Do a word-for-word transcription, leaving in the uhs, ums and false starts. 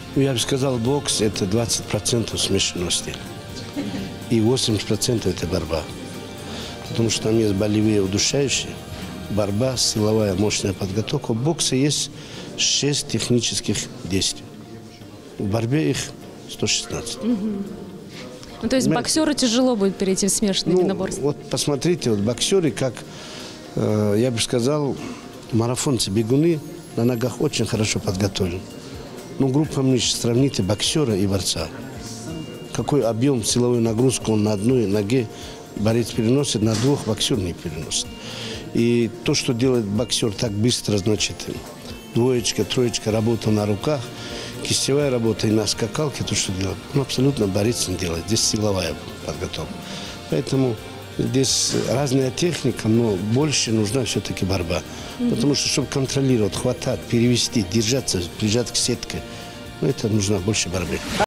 Ну, я бы сказал, бокс – это двадцать процентов смешанного стиля. И восемьдесят процентов это борьба. Потому что там есть болевые удушающие, борьба, силовая мощная подготовка. В боксе есть шесть технических действий. В борьбе их сто шестнадцать. Угу. Ну, то есть боксеру тяжело будет перейти в смешанное ну, единоборство? Вот посмотрите, вот боксеры, как, э, я бы сказал, марафонцы, бегуны на ногах очень хорошо подготовлены. Ну, группа мышц, сравните боксера и борца. Какой объем силовой нагрузки он на одной ноге борец переносит, на двух боксер не переносит. И то, что делает боксер так быстро, значит, двоечка, троечка, работа на руках, кистевая работа и на скакалке, то, что делает, ну, абсолютно борец не делает. Здесь силовая подготовка. Поэтому здесь разная техника, но больше нужна все-таки борьба. Mm-hmm. Потому что, чтобы контролировать, хватать, перевести, держаться, прижать к сетке, ну, это нужна больше борьбы.